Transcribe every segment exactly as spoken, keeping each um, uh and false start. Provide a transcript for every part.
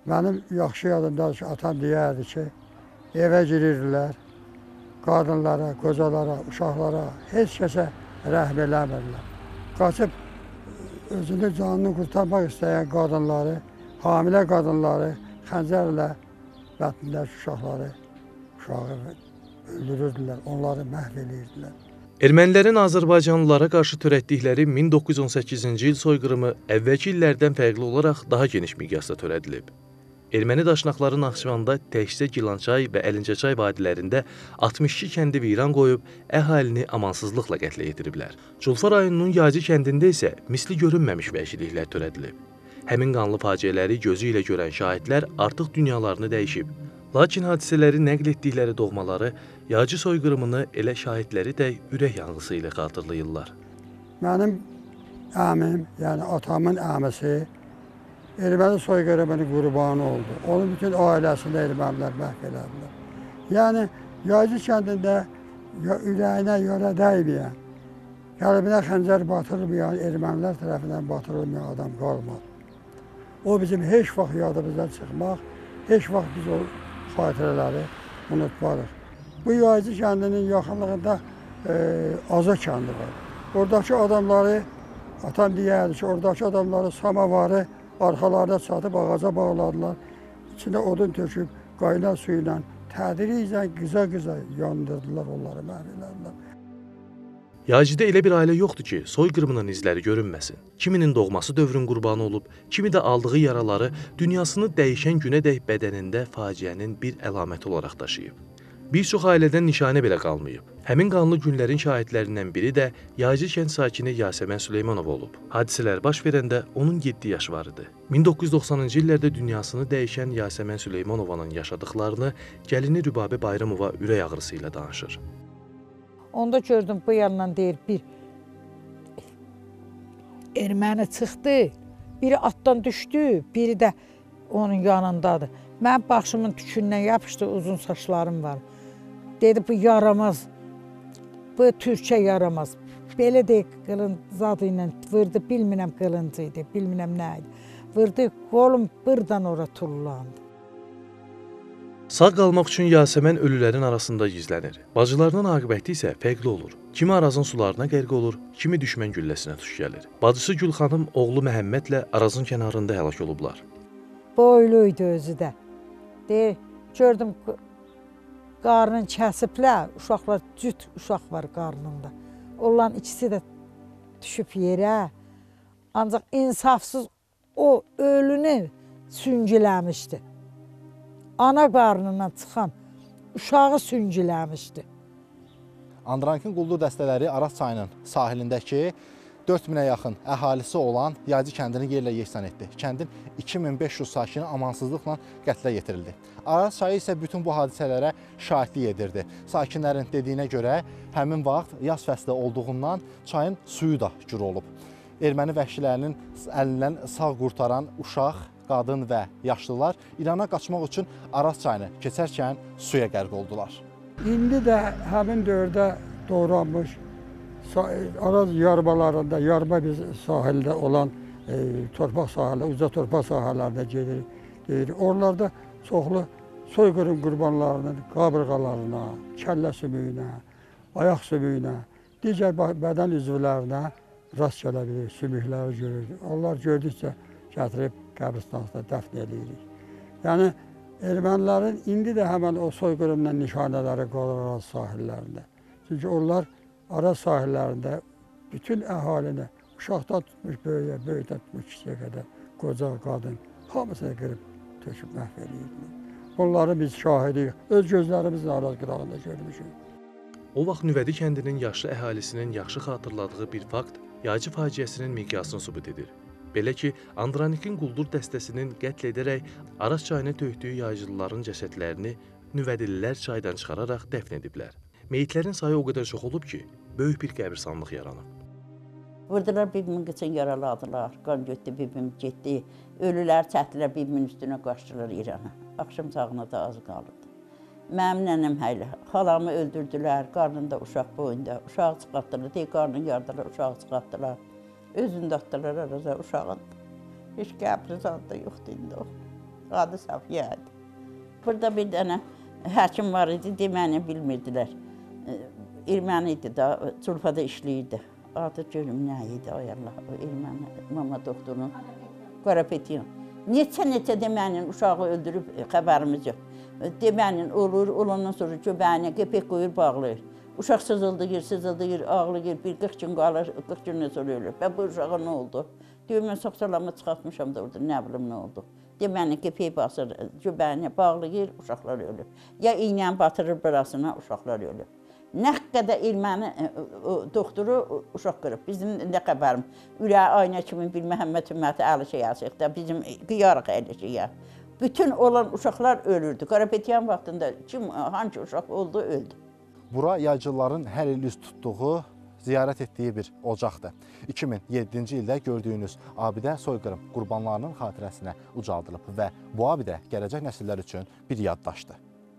Mənim yaxşı yadımdadır ki, atam deyərdi ki, evə girirdilər, qadınlara, qocalara, uşaqlara, heç kəsə rəhm eləmirlər. Qaçıb özünü canını qurtarmaq istəyən qadınları, hamilə qadınları xəncərlə bətnindəki uşaqları, uşağı öldürürdülər, onları məhv edirdilər. Ermənilərin Azərbaycanlılara qarşı törətdikləri min doqquz yüz on səkkizinci il soyqırımı əvvəlki illərdən fərqli olaraq daha geniş miqyasda törədilib. Erməni daşnaqları Naxçıvanda təkcə Gilançay və Əlincəçay vadilərində altmış iki kəndi viran qoyub, əhalini amansızlıqla qətlə yetiriblər. Culfa rayonunun Yacı kəndində isə misli görünməmiş vəhşiliklər törədilib. Həmin qanlı faciələri gözü ilə görən şahidlər artıq dünyalarını dəyişib. Lakin hadisələri nəql etdikləri doğmaları Yacı soyqırımını elə şahidləri də ürək yanğısı ilə xatırlayırlar. Mənim əmim, yəni atamın əmisi erməni soyqırımının qurbanı oldu. Onun bütün ailəsində ermənilər məhv elədilər. Yəni Yacı kəndində ürəyinə yara dəyməyən, qəlbinə xəncər batırmayan, ermənilər tərəfindən batırılmayan adam qalmadı. O bizim heç vaxt yadımızdan çıxmaq, heç vaxt biz o xatirələri unutmarıq. Bu Yacı kəndinin yaxınlığında e, Aza kəndi var. Oradakı adamları, atam deyərdi ki, oradakı adamları samavarı arxalarına çatıb ağaca bağladılar. İçində odun töküb, qaynar suyu ilə tədricən qıza-qıza yandırdılar, onları məhv elədilər. Yacıda elə bir ailə yoxdur ki, soyqırımının izləri görünməsin. Kiminin doğması dövrün qurbanı olub, kimi də aldığı yaraları dünyasını dəyişən günədək bədənində faciənin bir əlaməti olaraq daşıyıb. Bir çox ailədən nişanə belə qalmayıb. Həmin qanlı günlərin şahidlərindən biri də Yacı kənd sakini Yasəmən Süleymanov olub. Hadisələr baş verəndə onun yeddi yaşı var idi. min doqquz yüz doxsanıncı illərdə dünyasını dəyişən Yasəmən Süleymanovanın yaşadıqlarını gəlini Rübabə Bayramova ürək ağrısı ilə danışır. Onda gördüm bu yandan deyir bir erməni çıxdı, biri atdan düşdü, biri də onun yanındadır. Mən başımın tükündən yapışdı, uzun saçlarım var. Dedi bu yaramaz, bu türkə yaramaz. Belə deyək qılın zadı ilə vurdu, bilmirəm qılıncı idi, bilmirəm nə idi. Vurdu, qolum buradan ora tullandı. Sağ qalmaq üçün Yasəmən ölülərin arasında gizlənir. Bacılarının aqibəti isə fərqli olur. Kimi Arazın sularına qərq olur, kimi düşmən gülləsinə tuş gəlir. Bacısı Gülxanım oğlu Məhəmmədlə Arazın kənarında həlak olublar. Boyluydu özü də. Deyir, gördüm qarnını kəsiblər, uşaqlar, cüt uşaq var qarnında. Onların ikisi də düşüb yerə. Ancaq insafsız o ölünü süngüləmişdi. Ana qarnından çıxan uşağı süngüləmişdi. Andrankin quldur dəstələri Araz çayının sahilindəki dörd minə yaxın əhalisi olan Yacı kəndini yerlə yeksan etdi. Kəndin iki min beş yüz sakini amansızlıqla qətlə yetirildi. Araz çayı isə bütün bu hadisələrə şahidlik edirdi. Sakinlərin dediyinə görə həmin vaxt yaz fəsli olduğundan çayın suyu da gür olub. Erməni vəhşilərinin əlindən sağ qurtaran uşaq, qadın və yaşlılar İrana qaçmaq üçün Araz çayını keçərkən suya qərq oldular. İndi də həmin dövrdə doğranmış Araz yarbalarında, yarba bir sahildə olan e, torpaq sahələri, uca torpaq sahələrində gedir. Deyir. Oralarda çoxlu soyqırım qurbanlarının qabırğalarına, kəllə sümüyünə, ayaq sümüyünə, digər bədən üzvlərinə rast gələ bilir, sümükləri görür. Onlar gördükcə gətirib qəbristanlıqda dəfn edirik. Yəni, ermənilərin indi də həmən o soyqırımla nişanələri qalır Araz sahillərində. Çünki onlar Araz sahillərində bütün əhalini uşaqdan tutmuş böyüyə, böyükdən tutmuş kişiyə qədər, qoca, qadın, hamısını qırıb, töküb məhv edirdilər. Onları biz şahidik, öz gözlərimizlə Araz qırağında görmüşük. O vaxt Nüvədi kəndinin yaşlı əhalisinin yaxşı xatırladığı bir fakt Yacı faciəsinin miqyasını sübut edir. Belə ki, Andranikin quldur dəstəsinin qətl edərək Araz çayına tökdüyü yaycılıların cəsədlərini Nüvədililər çaydan çıxararaq dəfn ediblər. Meyitlərin sayı o qədər çox olub ki, böyük bir qəbirstanlıq yaranıb. Vurdular, bir-birin qıçın yaraladılar, qan götdü, bir-birin getdi. Ölülər çətdilər, bir-birin üstünə qaçdılar İrana. Axşam çağına da az qalırdı. Mənim nənəm hələ, xalamı öldürdülər, qarnında uşaq boyunda. Uşağı çıxartdılar, deyir, qarnını yardılar, uşağı çıxartdılar. Özünü də atdılar Araza uşağın. Heç qəbri zadı da yoxdur indi o. Adı Safiyə idi. Burada bir dənə həkim var idi, deməni bilmirdilər. Erməni idi da, Culfada işləyirdi. Adı görüm nə idi, ay Allah, o erməni mama doktorunun. Qarapetyan. Neçə-neçə demənin uşağı öldürüb xəbərimiz yox. Demənin olur, olandan sonra göbəyinə qepek qoyur, bağlayır. Uşaq sızıldayır, sızıldayır, ağlayır, bir qırx gün qalır, qırx gündən sonra ölür. Və bu uşağa nə oldu? Deyir, mən sağ-salamat çıxartmışam da orada, nə bilim nə oldu. Demənin qepek basır, göbəyinə bağlayır, uşaqlar ölür. Ya iynəni batırır burasına, uşaqlar ölür. Nə qədər erməni doktoru uşaq qırıb. Bizim nə xəbərim, ürəyi aynə kimi bir Məhəmməd Ümməti əli şey yazıq da, bizim qıyarıq elə şeyə. Bütün olan uşaqlar ölürdü. Qarapetyan vaxtında kim, hangi uşaq oldu, öldü. Bura yaycıların hər il üz tutduğu, ziyarət etdiyi bir ocaqdır. iki min yeddinci ildə gördüyünüz abidə soyqırım qurbanlarının xatirəsinə ucaldılıb və bu abidə gələcək nəsillər üçün bir yaddaşdır.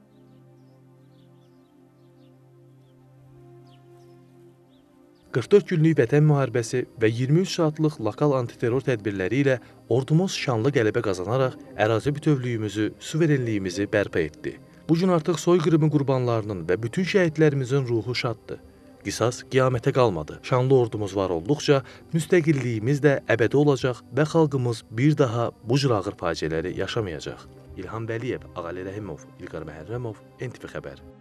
qırx dörd günlük vətən müharibəsi və iyirmi üç saatlıq lokal antiterror tədbirləri ilə ordumuz şanlı qələbə qazanaraq ərazi bütövlüyümüzü, suverenliyimizi bərpa etdi. Bu gün artıq soyqırımı qurbanlarının və bütün şəhidlərimizin ruhu şaddır. Qisas qiyamətə qalmadı. Şanlı ordumuz var olduqca müstəqilliyimiz də əbədi olacaq və xalqımız bir daha bu cür ağır faciələri yaşamayacaq. İlham Vəliyev, Ağali Rəhimov, İlqar Məhərrəmov, N T V Xəbər.